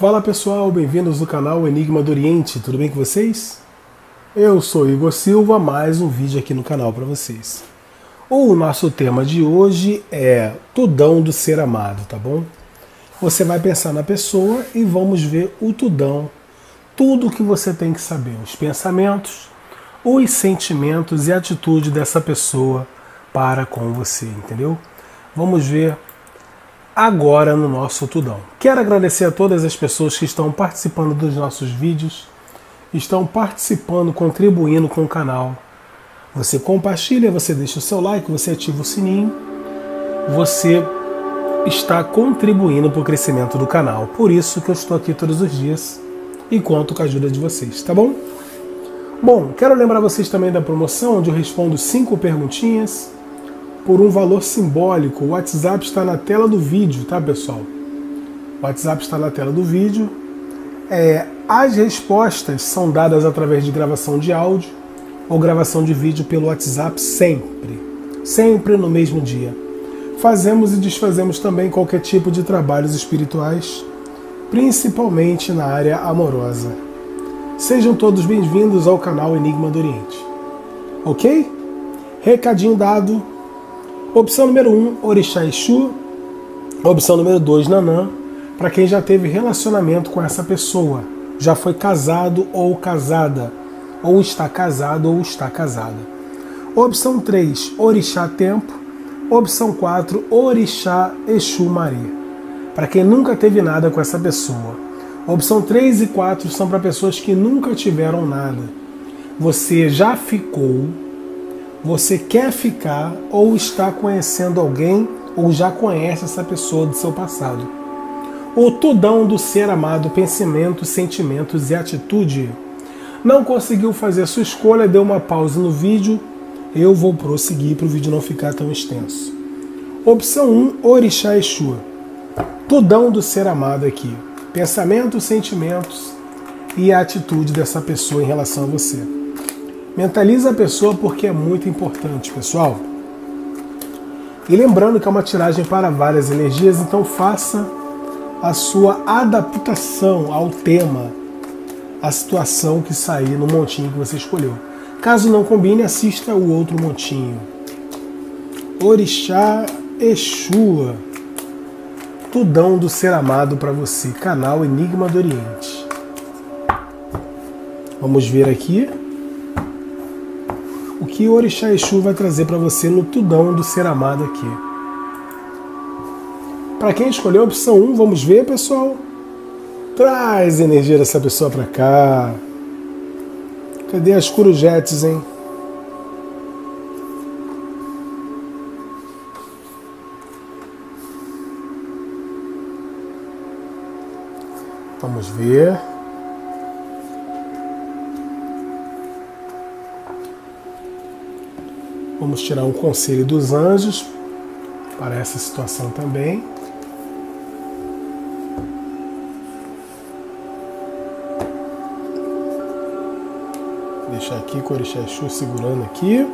Fala pessoal, bem-vindos ao canal Enigma do Oriente, tudo bem com vocês? Eu sou Igor Silva, mais um vídeo aqui no canal para vocês. O nosso tema de hoje é tudão do ser amado, tá bom? Você vai pensar na pessoa e vamos ver o tudão, tudo o que você tem que saber, os pensamentos, os sentimentos e a atitude dessa pessoa para com você, entendeu? Vamos ver agora no nosso tudão. Quero agradecer a todas as pessoas que estão participando dos nossos vídeos, estão participando, contribuindo com o canal. Você compartilha, você deixa o seu like, você ativa o sininho, você está contribuindo para o crescimento do canal. Por isso que eu estou aqui todos os dias e conto com a ajuda de vocês, tá bom? Bom, quero lembrar vocês também da promoção, onde eu respondo 5 perguntinhas por um valor simbólico. O WhatsApp está na tela do vídeo, tá, pessoal? O WhatsApp está na tela do vídeo. As respostas são dadas através de gravação de áudio ou gravação de vídeo pelo WhatsApp sempre no mesmo dia. Fazemos e desfazemos também qualquer tipo de trabalhos espirituais, principalmente na área amorosa. Sejam todos bem-vindos ao canal Enigma do Oriente. Ok? Recadinho dado. Opção número 1, Orixá Exu. Opção número 2, Nanã, para quem já teve relacionamento com essa pessoa, já foi casado ou casada, ou está casado ou está casada. Opção 3, Orixá Tempo. Opção 4, Orixá Exu Maria, para quem nunca teve nada com essa pessoa. Opção 3 e 4 são para pessoas que nunca tiveram nada. Você já ficou, você quer ficar, ou está conhecendo alguém, ou já conhece essa pessoa do seu passado. O tudão do ser amado, pensamentos, sentimentos e atitude. Não conseguiu fazer sua escolha, deu uma pausa no vídeo. Eu vou prosseguir para o vídeo não ficar tão extenso. Opção 1, Orixá Exu. Tudão do ser amado aqui. Pensamentos, sentimentos e a atitude dessa pessoa em relação a você. Mentaliza a pessoa porque é muito importante, pessoal. E lembrando que é uma tiragem para várias energias, então faça a sua adaptação ao tema, à situação que sair no montinho que você escolheu. Caso não combine, assista o outro montinho. Orixá Exu, tudão do ser amado para você, canal Enigma do Oriente. Vamos ver aqui o que o Orixá Exu vai trazer para você no tudão do ser amado aqui. Para quem escolheu a opção 1, vamos ver, pessoal. Traz a energia dessa pessoa para cá. Cadê as corujetes, hein? Vamos ver. Vamos tirar um conselho dos anjos para essa situação também. Deixar aqui com o Orixá Exu segurando aqui.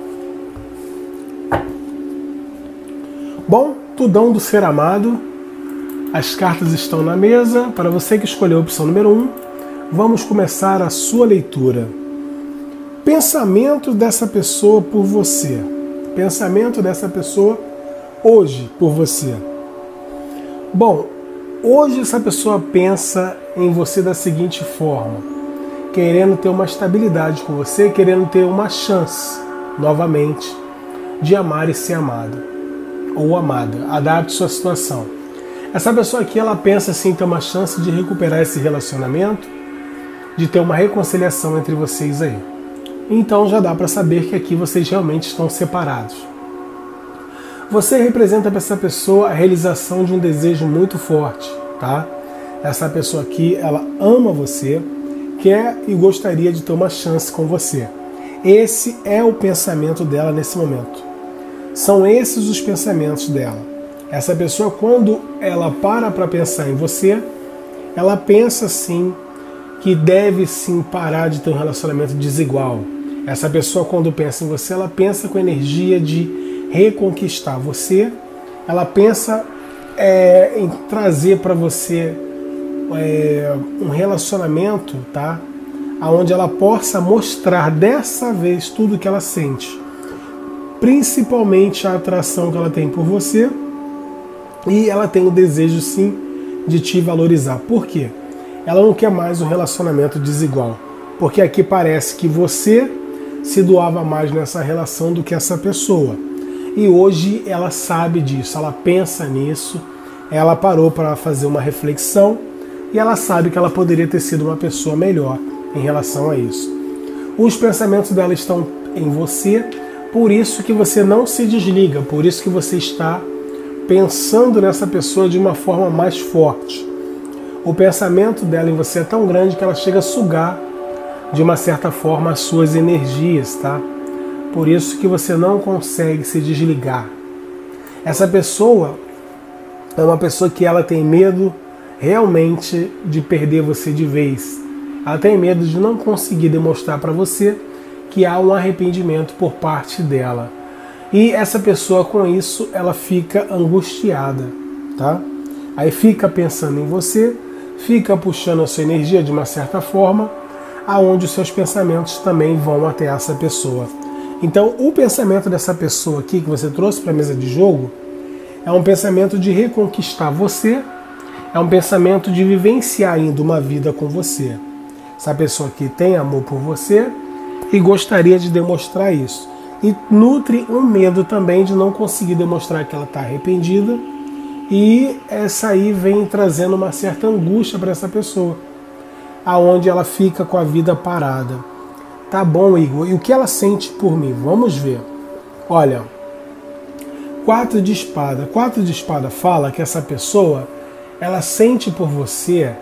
Bom, tudão do ser amado. As cartas estão na mesa. Para você que escolheu a opção número 1, vamos começar a sua leitura. Pensamento dessa pessoa por você. Pensamento dessa pessoa hoje por você. Bom, hoje essa pessoa pensa em você da seguinte forma: querendo ter uma estabilidade com você, querendo ter uma chance, novamente, de amar e ser amado. Ou amada. Adapte sua situação. Essa pessoa aqui, ela pensa assim, ter uma chance de recuperar esse relacionamento, de ter uma reconciliação entre vocês aí. Então já dá para saber que aqui vocês realmente estão separados. Você representa para essa pessoa a realização de um desejo muito forte, tá? Essa pessoa aqui, ela ama você, quer e gostaria de ter uma chance com você. Esse é o pensamento dela nesse momento. São esses os pensamentos dela. Essa pessoa, quando ela para pensar em você, ela pensa sim que deve sim parar de ter um relacionamento desigual. Essa pessoa, quando pensa em você, ela pensa com energia de reconquistar você, ela pensa em trazer para você um relacionamento, tá? Onde ela possa mostrar dessa vez tudo que ela sente, principalmente a atração que ela tem por você, e ela tem o desejo sim de te valorizar. Por quê? Ela não quer mais um relacionamento desigual, porque aqui parece que você se doava mais nessa relação do que essa pessoa. E hoje ela sabe disso, ela pensa nisso, ela parou para fazer uma reflexão e ela sabe que ela poderia ter sido uma pessoa melhor em relação a isso. Os pensamentos dela estão em você, por isso que você não se desliga, por isso que você está pensando nessa pessoa de uma forma mais forte. O pensamento dela em você é tão grande que ela chega a sugar de uma certa forma as suas energias, tá? Por isso que você não consegue se desligar. Essa pessoa é uma pessoa que ela tem medo realmente de perder você de vez. Ela tem medo de não conseguir demonstrar para você que há um arrependimento por parte dela. E essa pessoa com isso, ela fica angustiada, tá? Aí fica pensando em você, fica puxando a sua energia de uma certa forma, aonde os seus pensamentos também vão até essa pessoa. Então, o pensamento dessa pessoa aqui que você trouxe para a mesa de jogo é um pensamento de reconquistar você, é um pensamento de vivenciar ainda uma vida com você. Essa pessoa aqui tem amor por você e gostaria de demonstrar isso. E nutre um medo também de não conseguir demonstrar que ela está arrependida, e essa aí vem trazendo uma certa angústia para essa pessoa, aonde ela fica com a vida parada. Tá bom, Igor, e o que ela sente por mim? Vamos ver. Olha, 4 de espada. 4 de espada fala que essa pessoa, ela sente por você,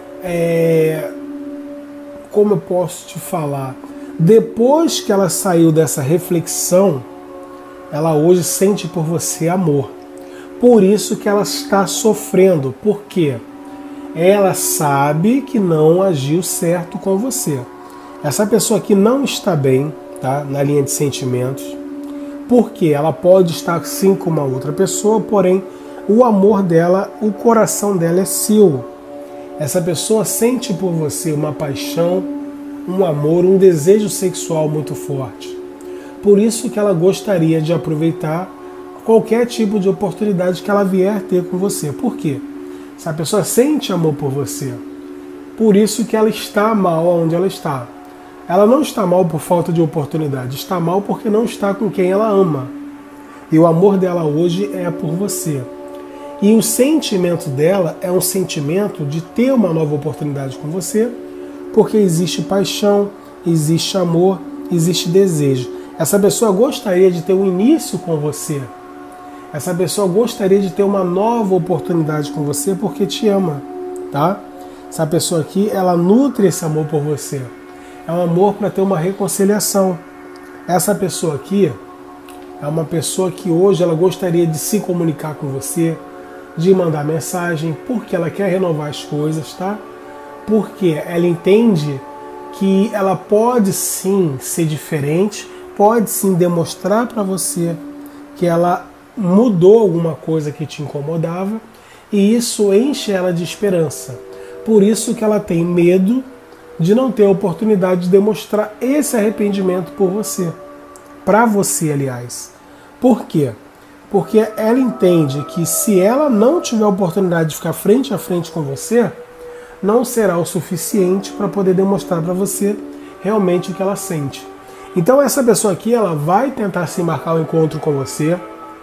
como eu posso te falar, depois que ela saiu dessa reflexão, ela hoje sente por você amor. Por isso que ela está sofrendo. Por quê? Ela sabe que não agiu certo com você. Essa pessoa aqui não está bem, tá? Na linha de sentimentos. Porque ela pode estar sim com uma outra pessoa, porém o amor dela, o coração dela é seu. Essa pessoa sente por você uma paixão, um amor, um desejo sexual muito forte. Por isso que ela gostaria de aproveitar qualquer tipo de oportunidade que ela vier ter com você. Por quê? Essa pessoa sente amor por você. Por isso que ela está mal onde ela está. Ela não está mal por falta de oportunidade, está mal porque não está com quem ela ama. E o amor dela hoje é por você. E o sentimento dela é um sentimento de ter uma nova oportunidade com você, porque existe paixão, existe amor, existe desejo. Essa pessoa gostaria de ter um início com você. Essa pessoa gostaria de ter uma nova oportunidade com você porque te ama, tá? Essa pessoa aqui, ela nutre esse amor por você. É um amor para ter uma reconciliação. Essa pessoa aqui é uma pessoa que hoje ela gostaria de se comunicar com você, de mandar mensagem, porque ela quer renovar as coisas, tá? Porque ela entende que ela pode sim ser diferente, pode sim demonstrar para você que ela mudou alguma coisa que te incomodava, e isso enche ela de esperança. Por isso que ela tem medo de não ter a oportunidade de demonstrar esse arrependimento por você. Para você, aliás. Por quê? Porque ela entende que se ela não tiver a oportunidade de ficar frente a frente com você, não será o suficiente para poder demonstrar para você realmente o que ela sente. Então essa pessoa aqui, ela vai tentar se marcar um encontro com você,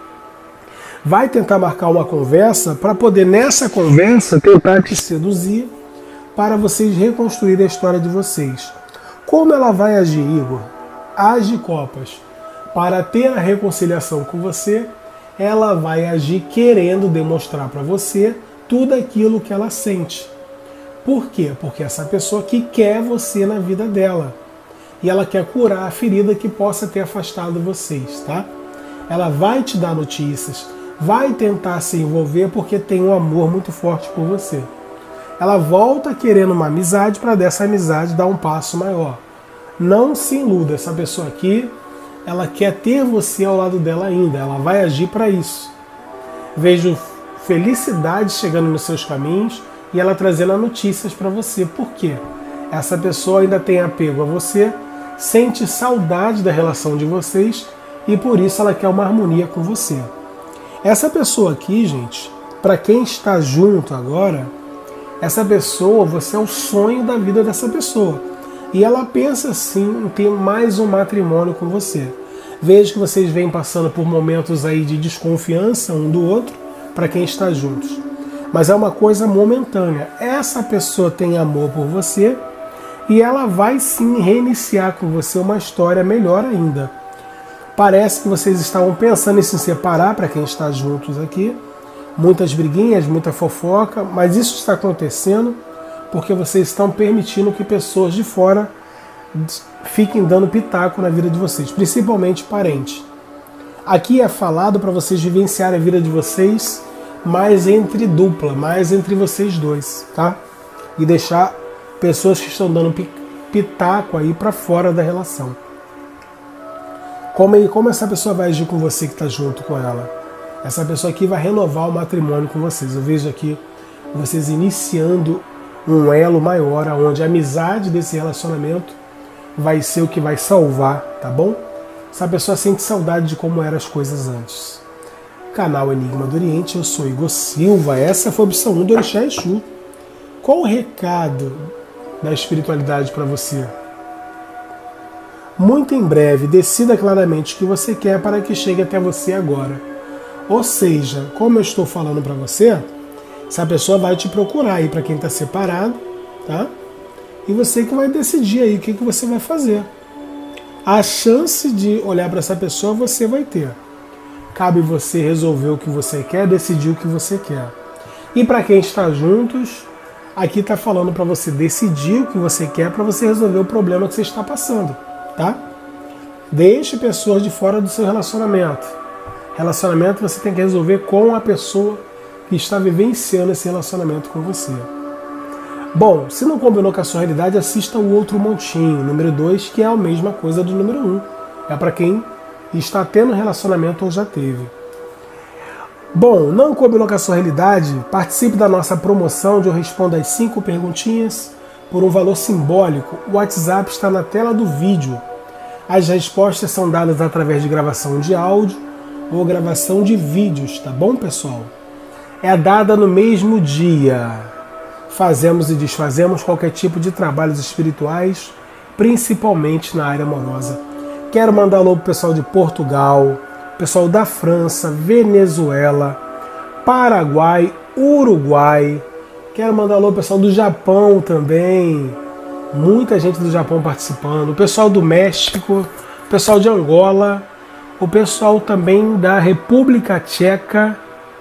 vai tentar marcar uma conversa para poder nessa conversa tentar te seduzir para vocês reconstruírem a história de vocês. Como ela vai agir, Igor? Age copas. Para ter a reconciliação com você, ela vai agir querendo demonstrar para você tudo aquilo que ela sente. Por quê? Porque essa pessoa aqui quer você na vida dela. E ela quer curar a ferida que possa ter afastado vocês, tá? Ela vai te dar notícias, vai tentar se envolver porque tem um amor muito forte por você. Ela volta querendo uma amizade para dessa amizade dar um passo maior. Não se iluda, essa pessoa aqui, ela quer ter você ao lado dela ainda, ela vai agir para isso. Vejo felicidade chegando nos seus caminhos, e ela trazendo notícias para você. Por quê? Essa pessoa ainda tem apego a você, sente saudade da relação de vocês e por isso ela quer uma harmonia com você. Essa pessoa aqui, gente, para quem está junto agora, essa pessoa, você é o sonho da vida dessa pessoa. E ela pensa sim em ter mais um matrimônio com você. Vejo que vocês vêm passando por momentos aí de desconfiança um do outro, para quem está juntos. Mas é uma coisa momentânea. Essa pessoa tem amor por você e ela vai sim reiniciar com você uma história melhor ainda. Parece que vocês estavam pensando em se separar, para quem está juntos aqui. Muitas briguinhas, muita fofoca, mas isso está acontecendo porque vocês estão permitindo que pessoas de fora fiquem dando pitaco na vida de vocês, principalmente parentes. Aqui é falado para vocês vivenciarem a vida de vocês mais entre dupla, mais entre vocês dois, tá? E deixar pessoas que estão dando pitaco aí para fora da relação. Como essa pessoa vai agir com você que está junto com ela? Essa pessoa aqui vai renovar o matrimônio com vocês. Eu vejo aqui vocês iniciando um elo maior, onde a amizade desse relacionamento vai ser o que vai salvar, tá bom? Essa pessoa sente saudade de como eram as coisas antes. Canal Enigma do Oriente, eu sou Igor Silva. Essa foi a opção 1 do Orixá Exu. Qual o recado da espiritualidade para você? Muito em breve, decida claramente o que você quer para que chegue até você agora. Ou seja, como eu estou falando para você, essa pessoa vai te procurar aí para quem está separado, tá? E você que vai decidir aí o que você vai fazer. A chance de olhar para essa pessoa você vai ter. Cabe você resolver o que você quer, decidir o que você quer. E para quem está juntos, aqui está falando para você decidir o que você quer para você resolver o problema que você está passando, tá? Deixe pessoas de fora do seu relacionamento. Relacionamento você tem que resolver com a pessoa que está vivenciando esse relacionamento com você. Bom, se não combinou com a sua realidade, assista o outro montinho, número 2, que é a mesma coisa do número 1. É para quem está tendo relacionamento ou já teve. Bom, não combinou com a sua realidade? Participe da nossa promoção onde eu respondo as 5 perguntinhas por um valor simbólico. O WhatsApp está na tela do vídeo. As respostas são dadas através de gravação de áudio ou gravação de vídeos, tá bom, pessoal? É dada no mesmo dia. Fazemos e desfazemos qualquer tipo de trabalhos espirituais, principalmente na área amorosa. Quero mandar alô pro pessoal de Portugal, pessoal da França, Venezuela, Paraguai, Uruguai. Quero mandar alô pro pessoal do Japão também. Muita gente do Japão participando. O pessoal do México, o pessoal de Angola, o pessoal também da República Tcheca,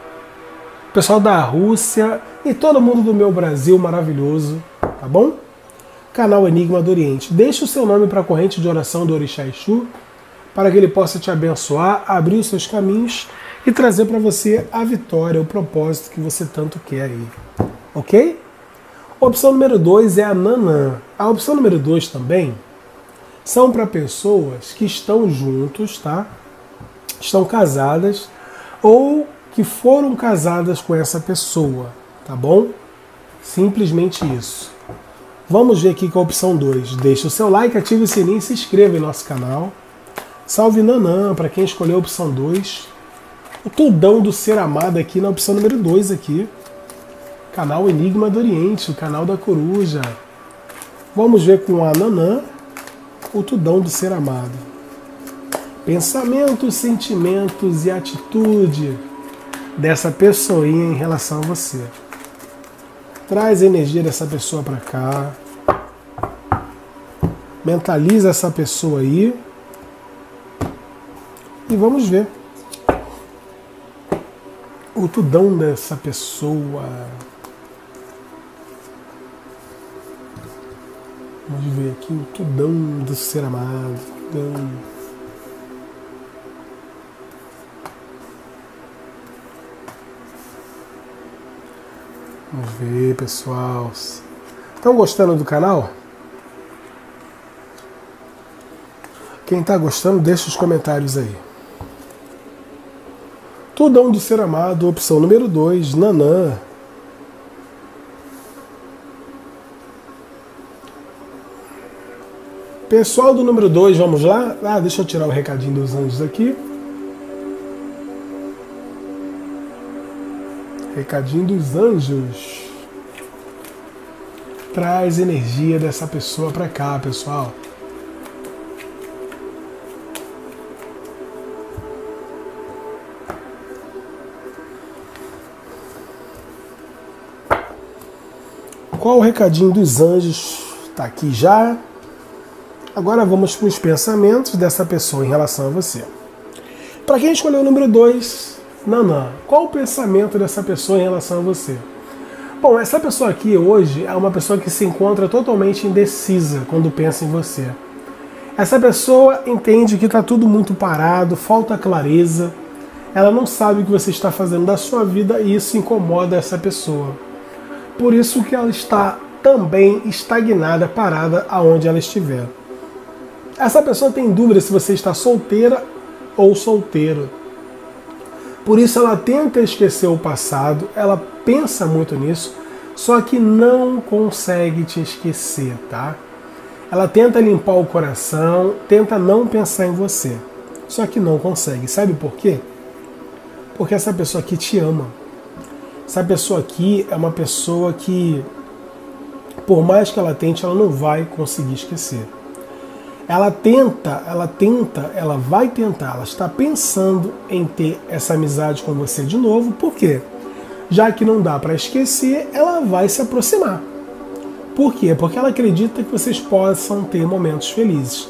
o pessoal da Rússia e todo mundo do meu Brasil maravilhoso, tá bom? Canal Enigma do Oriente. Deixe o seu nome para a corrente de oração do Orixá Exu, para que ele possa te abençoar, abrir os seus caminhos e trazer para você a vitória, o propósito que você tanto quer aí. Ok? Opção número 2 é a Nanã. A opção número 2 também são para pessoas que estão juntos, tá? Estão casadas ou que foram casadas com essa pessoa, tá bom? Simplesmente isso. Vamos ver aqui com a opção 2. Deixe o seu like, ative o sininho e se inscreva em nosso canal. Salve Nanã, para quem escolheu a opção 2. O tudão do ser amado aqui na opção número 2 aqui. Canal Enigma do Oriente, o canal da coruja. Vamos ver com a Nanã o tudão do ser amado. Pensamentos, sentimentos e atitude dessa pessoinha em relação a você. Traz a energia dessa pessoa para cá. Mentaliza essa pessoa aí. E vamos ver o tudão dessa pessoa. Vamos ver aqui o tudão do ser amado. Tudão. Vamos ver, pessoal. Estão gostando do canal? Quem está gostando, deixa os comentários aí. Tudão do ser amado, opção número 2, Nanã. Pessoal do número 2, vamos lá? Deixa eu tirar o recadinho dos anjos aqui. Recadinho dos anjos. Traz energia dessa pessoa para cá, pessoal. Qual o recadinho dos anjos? Tá aqui já. Agora vamos para os pensamentos dessa pessoa em relação a você. Para quem escolheu o número 2, Nanã, qual o pensamento dessa pessoa em relação a você? Bom, essa pessoa aqui hoje é uma pessoa que se encontra totalmente indecisa quando pensa em você. Essa pessoa entende que está tudo muito parado, falta clareza, ela não sabe o que você está fazendo da sua vida e isso incomoda essa pessoa. Por isso que ela está também estagnada, parada aonde ela estiver. Essa pessoa tem dúvida se você está solteira ou solteiro. Por isso ela tenta esquecer o passado, ela pensa muito nisso, só que não consegue te esquecer, tá? Ela tenta limpar o coração, tenta não pensar em você, só que não consegue. Sabe por quê? Porque essa pessoa aqui te ama. Essa pessoa aqui é uma pessoa que, por mais que ela tente, ela não vai conseguir esquecer. Ela vai tentar, ela está pensando em ter essa amizade com você de novo, por quê? Já que não dá para esquecer, ela vai se aproximar. Por quê? Porque ela acredita que vocês possam ter momentos felizes.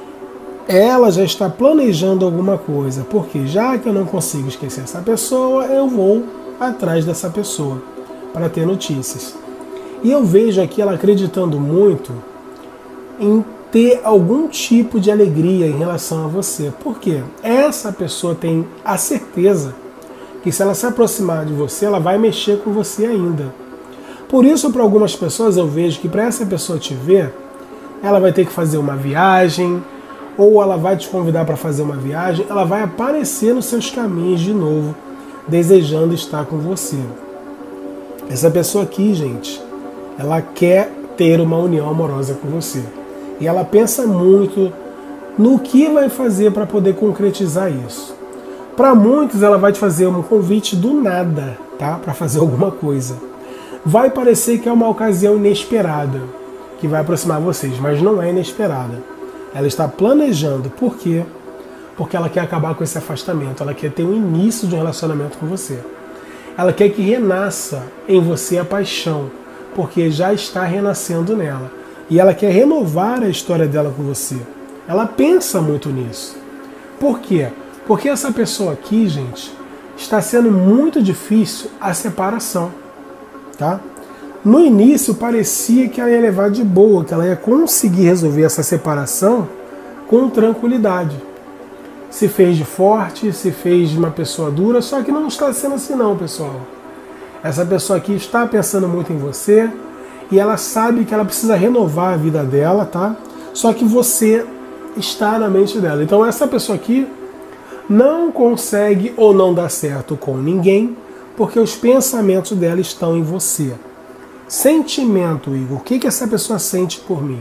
Ela já está planejando alguma coisa, porque já que eu não consigo esquecer essa pessoa, eu vou atrás dessa pessoa para ter notícias. E eu vejo aqui ela acreditando muito em ter algum tipo de alegria em relação a você. Por quê? Essa pessoa tem a certeza que se ela se aproximar de você, ela vai mexer com você ainda. Por isso, para algumas pessoas, eu vejo que para essa pessoa te ver, ela vai ter que fazer uma viagem, ou ela vai te convidar para fazer uma viagem, ela vai aparecer nos seus caminhos de novo, desejando estar com você. Essa pessoa aqui, gente, ela quer ter uma união amorosa com você. E ela pensa muito no que vai fazer para poder concretizar isso. Para muitos, ela vai te fazer um convite do nada, tá? Para fazer alguma coisa. Vai parecer que é uma ocasião inesperada que vai aproximar vocês, mas não é inesperada. Ela está planejando. Por quê? Porque ela quer acabar com esse afastamento. Ela quer ter um início de um relacionamento com você. Ela quer que renasça em você a paixão, porque já está renascendo nela. E ela quer renovar a história dela com você. Ela pensa muito nisso. Por quê? Porque essa pessoa aqui, gente, está sendo muito difícil a separação. Tá? No início parecia que ela ia levar de boa, que ela ia conseguir resolver essa separação com tranquilidade. Se fez de forte, se fez de uma pessoa dura, só que não está sendo assim não, pessoal. Essa pessoa aqui está pensando muito em você, e ela sabe que ela precisa renovar a vida dela, tá? Só que você está na mente dela. Então essa pessoa aqui não consegue ou não dá certo com ninguém, porque os pensamentos dela estão em você. Sentimento, Igor. O que essa pessoa sente por mim?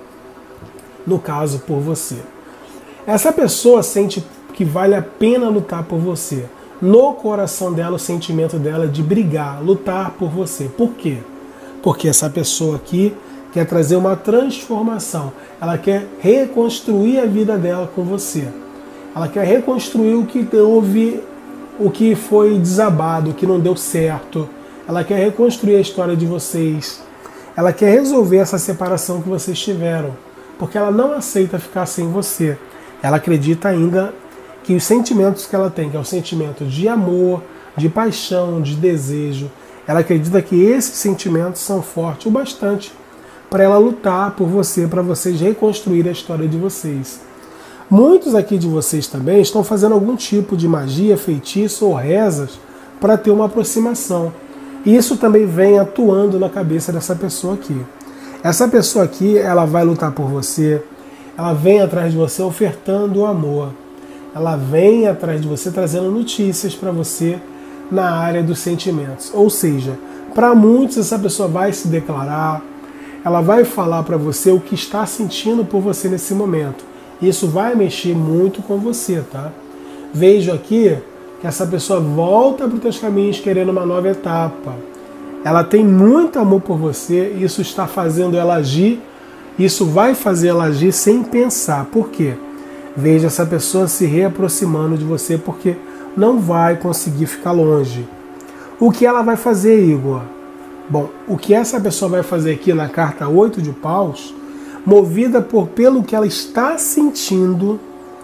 No caso, por você. Essa pessoa sente que vale a pena lutar por você. No coração dela, o sentimento dela é de brigar, lutar por você. Por quê? Porque essa pessoa aqui quer trazer uma transformação. Ela quer reconstruir a vida dela com você. Ela quer reconstruir o que houve, o que foi desabado, o que não deu certo. Ela quer reconstruir a história de vocês. Ela quer resolver essa separação que vocês tiveram. Porque ela não aceita ficar sem você. Ela acredita ainda que os sentimentos que ela tem, que é o sentimento de amor, de paixão, de desejo, ela acredita que esses sentimentos são fortes o bastante para ela lutar por você, para vocês reconstruir a história de vocês. Muitos aqui de vocês também estão fazendo algum tipo de magia, feitiço ou rezas para ter uma aproximação. E isso também vem atuando na cabeça dessa pessoa aqui. Essa pessoa aqui, ela vai lutar por você, ela vem atrás de você ofertando o amor. Ela vem atrás de você trazendo notícias para você na área dos sentimentos. Ou seja, para muitos essa pessoa vai se declarar, ela vai falar para você o que está sentindo por você nesse momento. Isso vai mexer muito com você, tá? Vejo aqui que essa pessoa volta para os teus caminhos querendo uma nova etapa. Ela tem muito amor por você, isso está fazendo ela agir, isso vai fazer ela agir sem pensar. Por quê? Veja essa pessoa se reaproximando de você porque não vai conseguir ficar longe. O que ela vai fazer, Igor? Bom, o que essa pessoa vai fazer aqui na carta 8 de paus, movida pelo que ela está sentindo,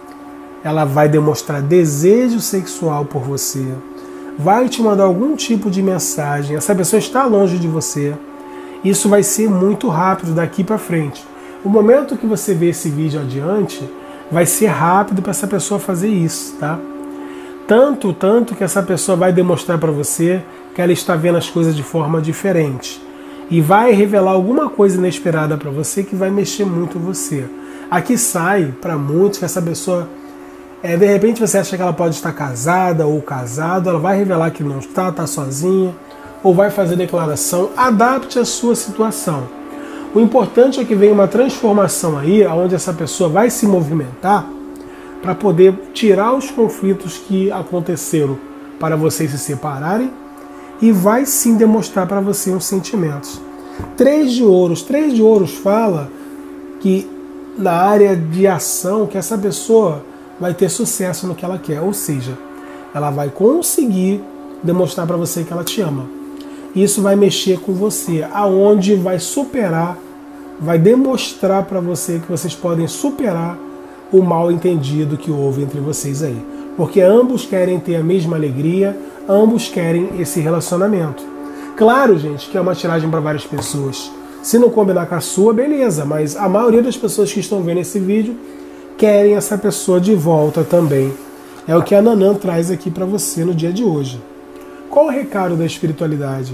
ela vai demonstrar desejo sexual por você, vai te mandar algum tipo de mensagem, essa pessoa está longe de você. Isso vai ser muito rápido daqui para frente. O momento que você vê esse vídeo adiante, vai ser rápido para essa pessoa fazer isso, tá? Tanto que essa pessoa vai demonstrar para você que ela está vendo as coisas de forma diferente. E vai revelar alguma coisa inesperada para você que vai mexer muito em você. Aqui sai para muitos que essa pessoa, de repente você acha que ela pode estar casada ou casado, ela vai revelar que não está sozinha, ou vai fazer declaração. Adapte a sua situação. O importante é que venha uma transformação aí, onde essa pessoa vai se movimentar para poder tirar os conflitos que aconteceram para vocês se separarem e vai sim demonstrar para você os sentimentos. 3 de ouros. 3 de ouros fala que na área de ação, que essa pessoa vai ter sucesso no que ela quer, ou seja, ela vai conseguir demonstrar para você que ela te ama. Isso vai mexer com você, aonde vai superar, vai demonstrar para você que vocês podem superar o mal entendido que houve entre vocês aí. Porque ambos querem ter a mesma alegria, ambos querem esse relacionamento. Claro, gente, que é uma tiragem para várias pessoas. Se não combinar com a sua, beleza, mas a maioria das pessoas que estão vendo esse vídeo querem essa pessoa de volta também. É o que a Nanã traz aqui para você no dia de hoje. Qual o recado da espiritualidade?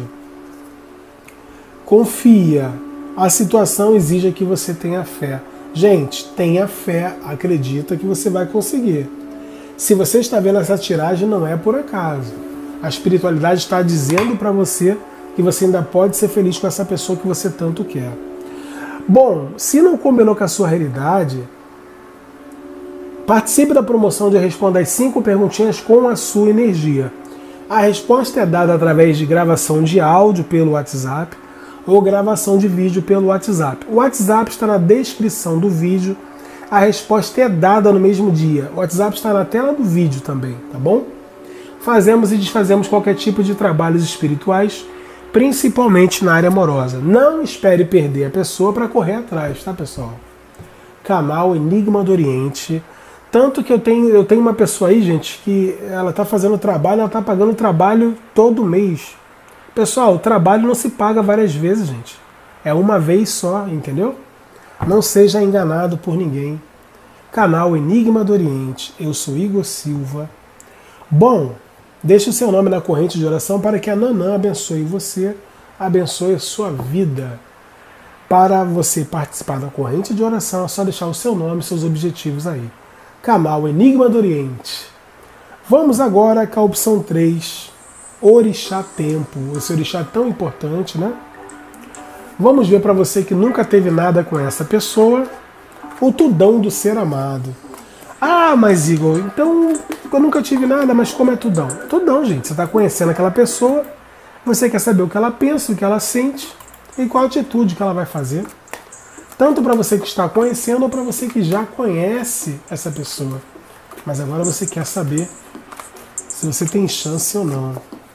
Confia. A situação exige que você tenha fé. Gente, tenha fé, acredita que você vai conseguir. Se você está vendo essa tiragem, não é por acaso. A espiritualidade está dizendo para você que você ainda pode ser feliz com essa pessoa que você tanto quer. Bom, se não combinou com a sua realidade, participe da promoção de Responda as 5 perguntinhas com a sua energia. A resposta é dada através de gravação de áudio pelo WhatsApp ou gravação de vídeo pelo WhatsApp. O WhatsApp está na descrição do vídeo. A resposta é dada no mesmo dia. O WhatsApp está na tela do vídeo também, tá bom? Fazemos e desfazemos qualquer tipo de trabalhos espirituais, principalmente na área amorosa. Não espere perder a pessoa para correr atrás, tá, pessoal? Canal Enigma do Oriente. Tanto que eu tenho uma pessoa aí, gente, que ela está fazendo trabalho, ela está pagando trabalho todo mês. Pessoal, o trabalho não se paga várias vezes, gente. É uma vez só, entendeu? Não seja enganado por ninguém. Canal Enigma do Oriente. Eu sou Igor Silva. Bom, deixe o seu nome na corrente de oração para que a Nanã abençoe você, abençoe a sua vida. Para você participar da corrente de oração, é só deixar o seu nome e seus objetivos aí. Canal Enigma do Oriente. Vamos agora com a opção 3. Orixá Tempo, esse orixá tão importante, né? Vamos ver para você que nunca teve nada com essa pessoa, o tudão do ser amado. Ah, mas Igor, então eu nunca tive nada, mas como é tudão? Tudão, gente, você está conhecendo aquela pessoa, você quer saber o que ela pensa, o que ela sente e qual atitude que ela vai fazer. Tanto para você que está conhecendo ou para você que já conhece essa pessoa. Mas agora você quer saber se você tem chance ou não.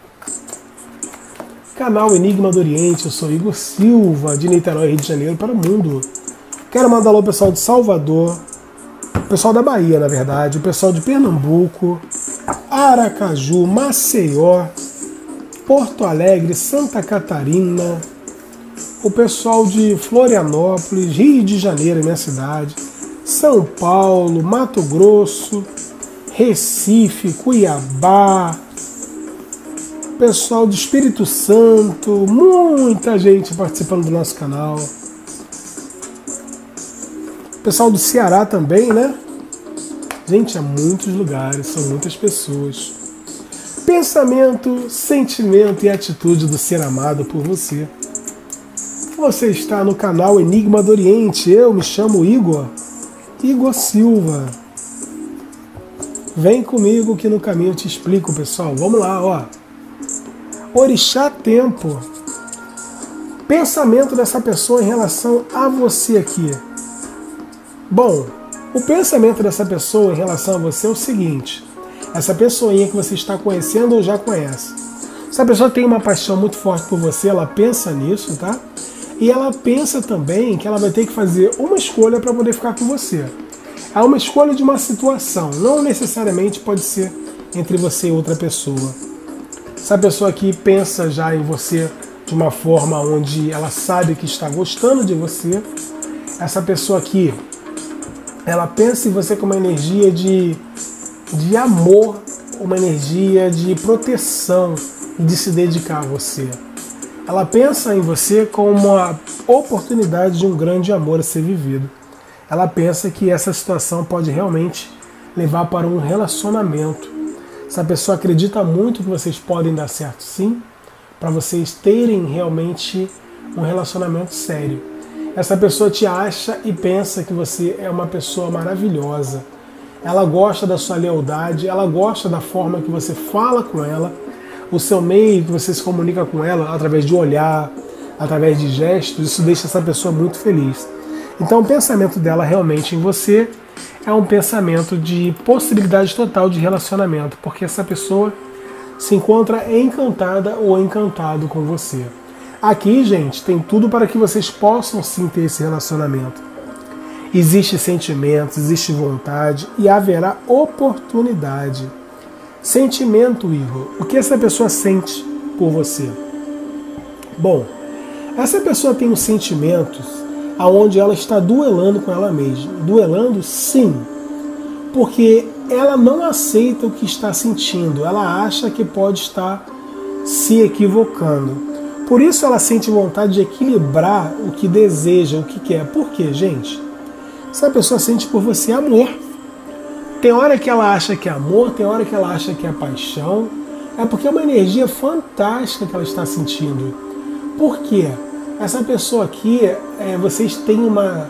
Canal Enigma do Oriente, eu sou Igor Silva, de Niterói, Rio de Janeiro, para o mundo. Quero mandar alô ao pessoal de Salvador, o pessoal da Bahia, na verdade, o pessoal de Pernambuco, Aracaju, Maceió, Porto Alegre, Santa Catarina, o pessoal de Florianópolis, Rio de Janeiro, minha cidade, São Paulo, Mato Grosso, Recife, Cuiabá, pessoal do Espírito Santo, muita gente participando do nosso canal. Pessoal do Ceará também, né? Gente, há muitos lugares, são muitas pessoas. Pensamento, sentimento e atitude do ser amado por você. Você está no canal Enigma do Oriente. Eu me chamo Igor Silva. Vem comigo que no caminho eu te explico, pessoal. Vamos lá, ó. Orixá Tempo. Pensamento dessa pessoa em relação a você aqui. Bom, o pensamento dessa pessoa em relação a você é o seguinte. Essa pessoinha que você está conhecendo ou já conhece. Essa pessoa tem uma paixão muito forte por você, ela pensa nisso, tá? E ela pensa também que ela vai ter que fazer uma escolha para poder ficar com você. É uma escolha de uma situação, não necessariamente pode ser entre você e outra pessoa. Essa pessoa aqui pensa já em você de uma forma onde ela sabe que está gostando de você. Essa pessoa aqui, ela pensa em você com uma energia de amor, uma energia de proteção e de se dedicar a você. Ela pensa em você como uma oportunidade de um grande amor a ser vivido. Ela pensa que essa situação pode realmente levar para um relacionamento. Essa pessoa acredita muito que vocês podem dar certo, sim, para vocês terem realmente um relacionamento sério. Essa pessoa te acha e pensa que você é uma pessoa maravilhosa. Ela gosta da sua lealdade, ela gosta da forma que você fala com ela, o seu meio que você se comunica com ela através de olhar, através de gestos, isso deixa essa pessoa muito feliz. Então o pensamento dela realmente em você é um pensamento de possibilidade total de relacionamento, porque essa pessoa se encontra encantada ou encantado com você. Aqui, gente, tem tudo para que vocês possam sim ter esse relacionamento. Existe sentimentos, existe vontade e haverá oportunidade. Sentimento, Igor. O que essa pessoa sente por você? Bom, essa pessoa tem os sentimentos aonde ela está duelando com ela mesma. Duelando, sim, porque ela não aceita o que está sentindo. Ela acha que pode estar se equivocando. Por isso ela sente vontade de equilibrar o que deseja, o que quer. Por quê, gente? Essa pessoa sente por você amor. Tem hora que ela acha que é amor, tem hora que ela acha que é paixão. É porque é uma energia fantástica que ela está sentindo. Por quê? Essa pessoa aqui, vocês têm uma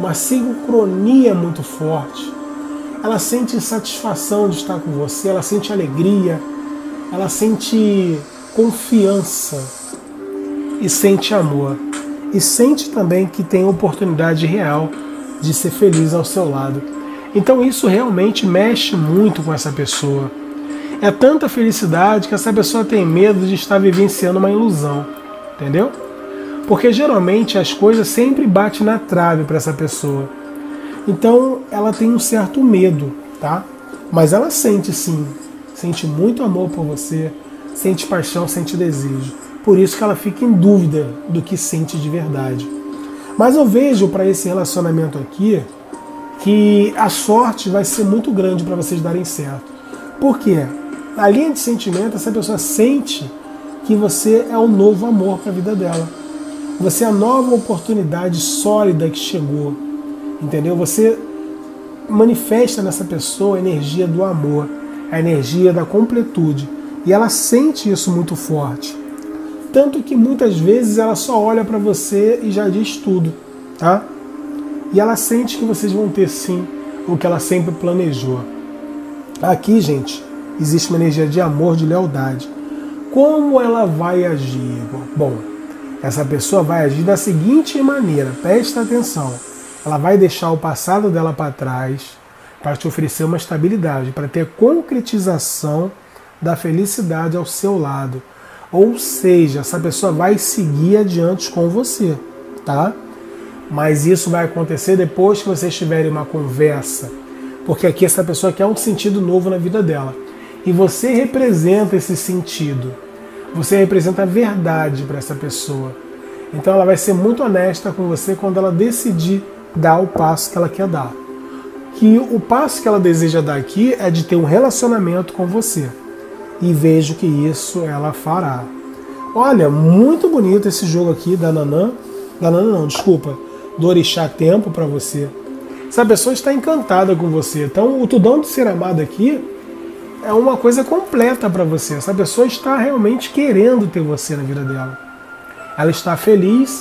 sincronia muito forte. Ela sente satisfação de estar com você, ela sente alegria, ela sente confiança e sente amor. E sente também que tem oportunidade real de ser feliz ao seu lado. Então isso realmente mexe muito com essa pessoa. É tanta felicidade que essa pessoa tem medo de estar vivenciando uma ilusão, entendeu? Porque geralmente as coisas sempre batem na trave para essa pessoa. Então ela tem um certo medo, tá? Mas ela sente sim, sente muito amor por você, sente paixão, sente desejo. Por isso que ela fica em dúvida do que sente de verdade. Mas eu vejo para esse relacionamento aqui que a sorte vai ser muito grande para vocês darem certo. Por quê? Na linha de sentimento, essa pessoa sente que você é o novo amor para a vida dela. Você é a nova oportunidade sólida que chegou. Entendeu? Você manifesta nessa pessoa a energia do amor, a energia da completude. E ela sente isso muito forte. Tanto que muitas vezes ela só olha para você e já diz tudo, tá? E ela sente que vocês vão ter sim o que ela sempre planejou. Aqui, gente, existe uma energia de amor, de lealdade. Como ela vai agir? Bom, essa pessoa vai agir da seguinte maneira, presta atenção. Ela vai deixar o passado dela para trás para te oferecer uma estabilidade, para ter concretização da felicidade ao seu lado. Ou seja, essa pessoa vai seguir adiante com você, tá? Mas isso vai acontecer depois que vocês tiverem uma conversa. Porque aqui essa pessoa quer um sentido novo na vida dela. E você representa esse sentido. Você representa a verdade para essa pessoa. Então ela vai ser muito honesta com você quando ela decidir dar o passo que ela quer dar. Que o passo que ela deseja dar aqui é de ter um relacionamento com você. E vejo que isso ela fará. Olha, muito bonito esse jogo aqui da Nanã. Da Nanã não, desculpa. Do Orixá Tempo para você. Essa pessoa está encantada com você. Então o tudão de ser amado aqui é uma coisa completa para você. Essa pessoa está realmente querendo ter você na vida dela. Ela está feliz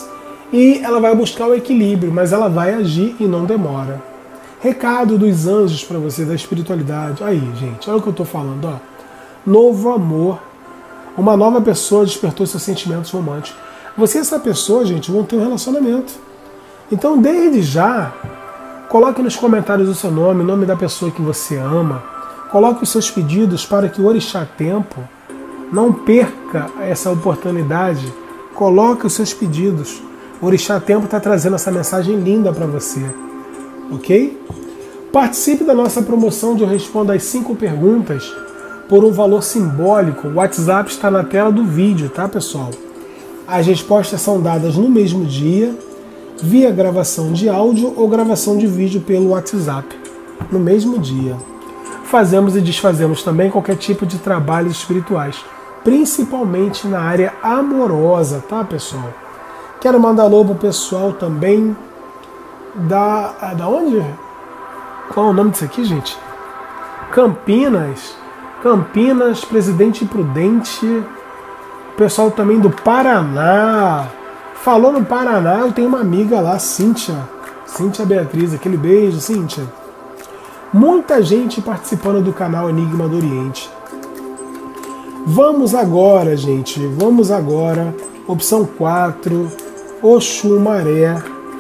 e ela vai buscar o equilíbrio, mas ela vai agir e não demora. Recado dos anjos para você, da espiritualidade. Aí, gente, olha o que eu estou falando. Ó. Novo amor. Uma nova pessoa despertou seus sentimentos românticos. Você e essa pessoa, gente, vão ter um relacionamento. Então, desde já, coloque nos comentários o seu nome, o nome da pessoa que você ama. Coloque os seus pedidos para que o Orixá Tempo não perca essa oportunidade. Coloque os seus pedidos. O Orixá Tempo está trazendo essa mensagem linda para você. Ok? Participe da nossa promoção de Eu Respondo as 5 perguntas por um valor simbólico. O WhatsApp está na tela do vídeo, tá, pessoal? As respostas são dadas no mesmo dia, via gravação de áudio ou gravação de vídeo pelo WhatsApp, no mesmo dia. Fazemos e desfazemos também qualquer tipo de trabalhos espirituais, principalmente na área amorosa, tá, pessoal? Quero mandar alô pro pessoal também da onde? Qual é o nome disso aqui, gente? Campinas, Presidente Prudente, pessoal também do Paraná. Falou no Paraná, eu tenho uma amiga lá, Cíntia Beatriz, aquele beijo, Cíntia. Muita gente participando do canal Enigma do Oriente. Vamos agora, gente, opção 4, Oxumaré,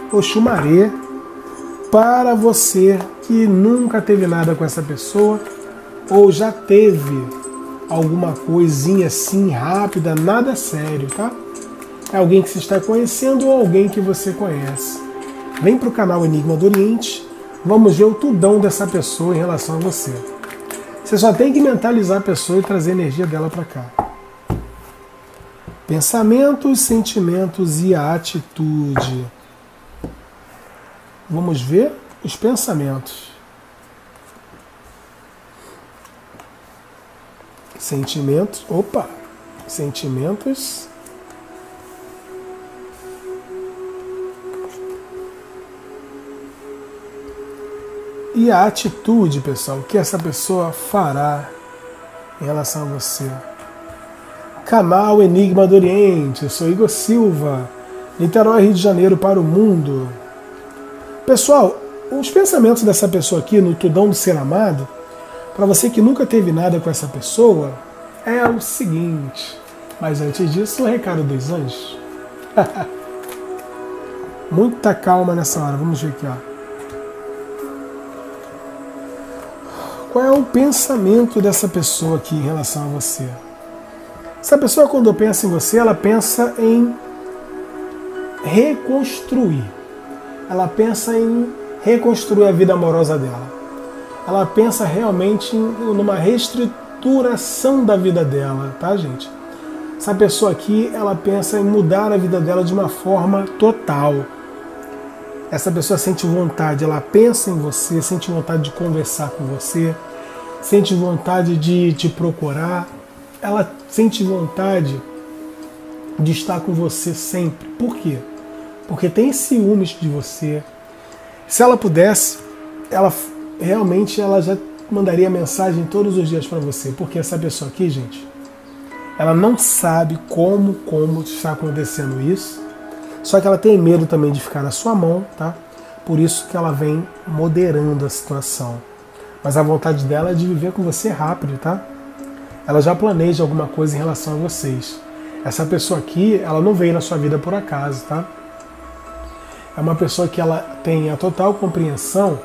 para você que nunca teve nada com essa pessoa ou já teve alguma coisinha assim rápida, nada sério, tá? É alguém que você está conhecendo ou alguém que você conhece. Vem para o canal Enigma do Oriente, vamos ver o tudão dessa pessoa em relação a você. Você só tem que mentalizar a pessoa e trazer a energia dela para cá. Pensamentos, sentimentos e a atitude. Vamos ver os pensamentos. Sentimentos e a atitude, pessoal, que essa pessoa fará em relação a você. Canal Enigma do Oriente, eu sou Igor Silva, Niterói, Rio de Janeiro para o mundo. Pessoal, os pensamentos dessa pessoa aqui no tudão do ser amado, para você que nunca teve nada com essa pessoa, é o seguinte. Mas antes disso, o recado dos anjos. Muita calma nessa hora, vamos ver aqui, ó. Qual é o pensamento dessa pessoa aqui em relação a você? Essa pessoa, quando pensa em você, ela pensa em reconstruir. Ela pensa em reconstruir a vida amorosa dela. Ela pensa realmente numa reestruturação da vida dela, tá, gente? Essa pessoa aqui, ela pensa em mudar a vida dela de uma forma total. Essa pessoa sente vontade, ela pensa em você, sente vontade de conversar com você, sente vontade de te procurar, ela sente vontade de estar com você sempre. Por quê? Porque tem ciúmes de você. Se ela pudesse, ela já mandaria mensagem todos os dias para você, porque essa pessoa aqui, gente, ela não sabe como está acontecendo isso, só que ela tem medo também de ficar na sua mão, tá? Por isso que ela vem moderando a situação. Mas a vontade dela é de viver com você rápido, tá? Ela já planeja alguma coisa em relação a vocês. Essa pessoa aqui, ela não veio na sua vida por acaso, tá? É uma pessoa que ela tem a total compreensão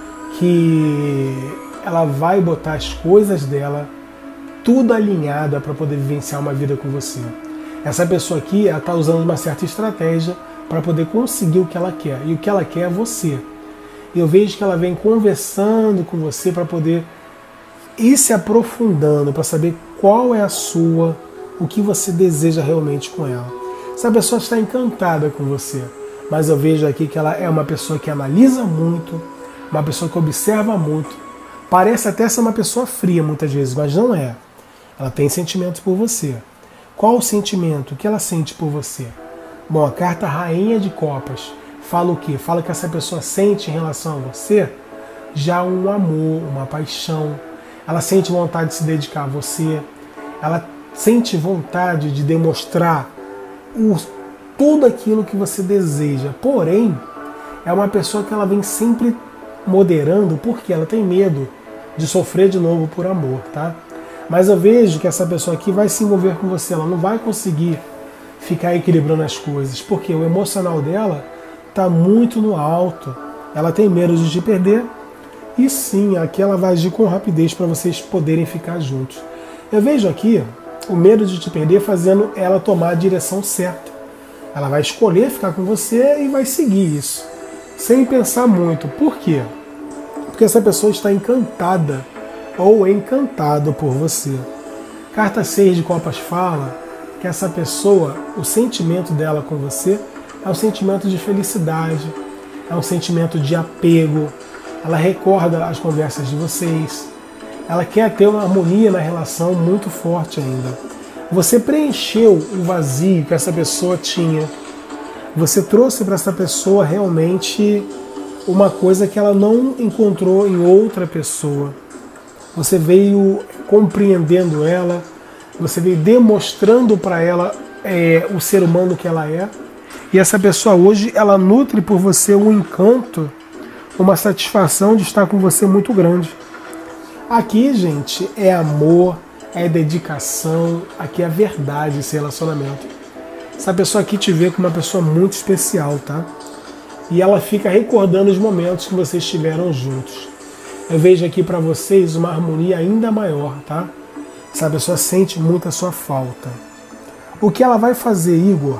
que ela vai botar as coisas dela tudo alinhada para poder vivenciar uma vida com você. Essa pessoa aqui, ela está usando uma certa estratégia para poder conseguir o que ela quer. E o que ela quer é você. Eu vejo que ela vem conversando com você para poder ir se aprofundando, para saber qual é a sua, o que você deseja realmente com ela. Essa pessoa está encantada com você, mas eu vejo aqui que ela é uma pessoa que analisa muito, uma pessoa que observa muito. Parece até ser uma pessoa fria muitas vezes, mas não é. Ela tem sentimentos por você. Qual o sentimento? O que ela sente por você? Bom, a carta Rainha de Copas fala o quê? Fala que essa pessoa sente em relação a você já um amor, uma paixão. Ela sente vontade de se dedicar a você. Ela sente vontade de demonstrar tudo aquilo que você deseja. Porém, é uma pessoa que ela vem sempre moderando porque ela tem medo de sofrer de novo por amor, tá? Mas eu vejo que essa pessoa aqui vai se envolver com você, ela não vai conseguir ficar equilibrando as coisas, porque o emocional dela está muito no alto, ela tem medo de te perder, e sim, aqui ela vai agir com rapidez para vocês poderem ficar juntos. Eu vejo aqui o medo de te perder fazendo ela tomar a direção certa. Ela vai escolher ficar com você e vai seguir isso, sem pensar muito. Por quê? Porque essa pessoa está encantada ou encantado por você. Carta 6 de Copas fala que essa pessoa, o sentimento dela com você é um sentimento de felicidade, é um sentimento de apego, ela recorda as conversas de vocês, ela quer ter uma harmonia na relação muito forte ainda. Você preencheu o vazio que essa pessoa tinha. Você trouxe para essa pessoa realmente uma coisa que ela não encontrou em outra pessoa. Você veio compreendendo ela, você veio demonstrando para ela o ser humano que ela é. E essa pessoa hoje, ela nutre por você um encanto, uma satisfação de estar com você muito grande. Aqui, gente, é amor, é dedicação, aqui é a verdade esse relacionamento. Essa pessoa aqui te vê como uma pessoa muito especial, tá? E ela fica recordando os momentos que vocês estiveram juntos. Eu vejo aqui para vocês uma harmonia ainda maior, tá? Essa pessoa sente muito a sua falta. O que ela vai fazer, Igor?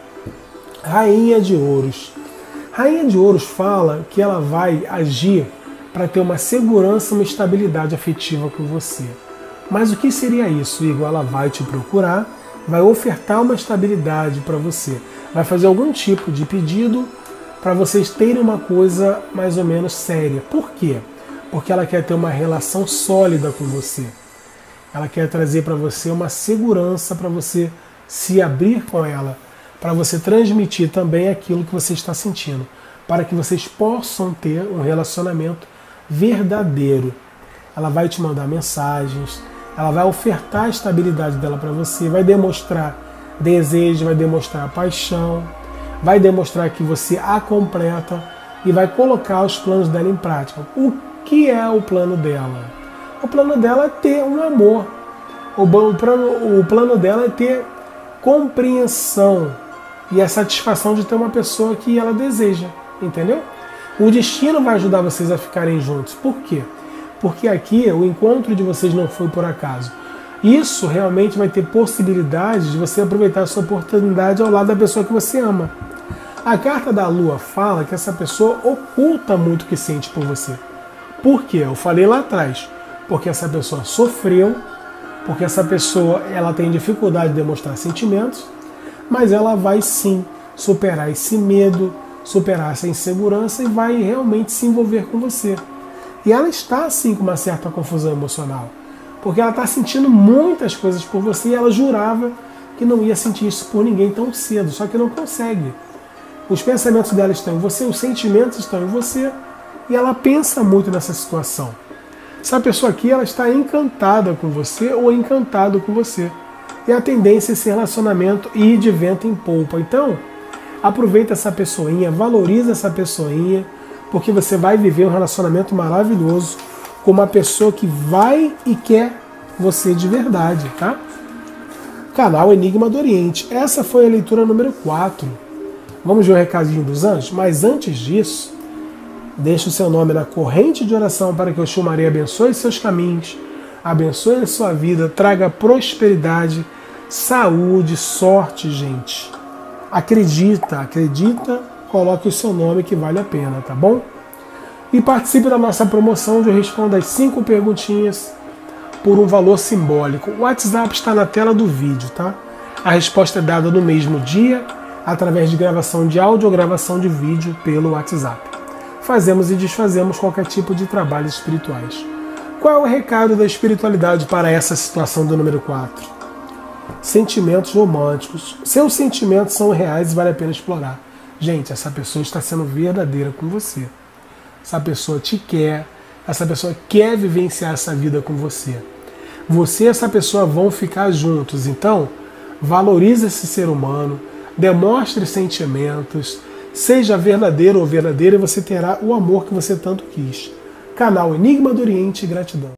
Rainha de Ouros. Rainha de Ouros fala que ela vai agir para ter uma segurança, uma estabilidade afetiva com você. Mas o que seria isso, Igor? Ela vai te procurar, vai ofertar uma estabilidade para você, vai fazer algum tipo de pedido para vocês terem uma coisa mais ou menos séria. Por quê? Porque ela quer ter uma relação sólida com você. Ela quer trazer para você uma segurança para você se abrir com ela, para você transmitir também aquilo que você está sentindo, para que vocês possam ter um relacionamento verdadeiro. Ela vai te mandar mensagens, ela vai ofertar a estabilidade dela para você, vai demonstrar desejo, vai demonstrar paixão, vai demonstrar que você a completa e vai colocar os planos dela em prática. O que é o plano dela? O plano dela é ter um amor. O plano dela é ter compreensão e a satisfação de ter uma pessoa que ela deseja, entendeu? O destino vai ajudar vocês a ficarem juntos. Por quê? Porque aqui o encontro de vocês não foi por acaso. Isso realmente vai ter possibilidade de você aproveitar a sua oportunidade ao lado da pessoa que você ama. A carta da Lua fala que essa pessoa oculta muito o que sente por você. Por quê? Eu falei lá atrás. Porque essa pessoa sofreu, porque essa pessoa ela tem dificuldade de demonstrar sentimentos, mas ela vai sim superar esse medo, superar essa insegurança e vai realmente se envolver com você. E ela está assim com uma certa confusão emocional, porque ela está sentindo muitas coisas por você e ela jurava que não ia sentir isso por ninguém tão cedo, só que não consegue. Os pensamentos dela estão em você, os sentimentos estão em você e ela pensa muito nessa situação. Essa pessoa aqui ela está encantada com você ou encantado com você. E a tendência é esse relacionamento ir de vento em polpa. Então, aproveita essa pessoinha, valoriza essa pessoinha, porque você vai viver um relacionamento maravilhoso com uma pessoa que vai e quer você de verdade, tá? Canal Enigma do Oriente. Essa foi a leitura número 4. Vamos ver o recadinho dos anjos? Mas antes disso, deixe o seu nome na corrente de oração para que o Exu Maria abençoe seus caminhos, abençoe a sua vida, traga prosperidade, saúde, sorte, gente. Acredita, coloque o seu nome que vale a pena, tá bom? E participe da nossa promoção onde eu respondo as 5 perguntinhas por um valor simbólico. O WhatsApp está na tela do vídeo, tá? A resposta é dada no mesmo dia, através de gravação de áudio ou gravação de vídeo pelo WhatsApp. Fazemos e desfazemos qualquer tipo de trabalhos espirituais. Qual é o recado da espiritualidade para essa situação do número 4? Sentimentos românticos. Seus sentimentos são reais e vale a pena explorar. Gente, essa pessoa está sendo verdadeira com você. Essa pessoa te quer, essa pessoa quer vivenciar essa vida com você. Você e essa pessoa vão ficar juntos, então valorize esse ser humano, demonstre sentimentos, seja verdadeiro ou verdadeira e você terá o amor que você tanto quis. Canal Enigma do Oriente, gratidão.